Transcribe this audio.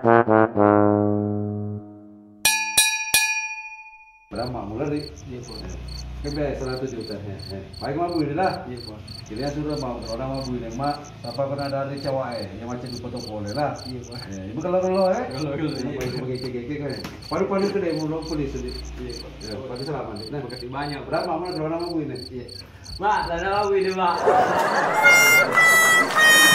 Berapa mulai nih? Iya, Bos. Kebe 100 juta. Baik mah bui lah. Iya, Bos. Kira sudah mau orang mah bui mak. Apa kena dari cewek yang macam itu foto boleh lah. Iya, Bos. Ibu kalau Kalau pakai keke kan. Paru-paru itu deh mau polis itu. iya, Bos. Ya, pakai selamat. Nah, Makasih banyak. berapa mana orang mah bui nih? Iya. Mak, lana aku ini, Mak.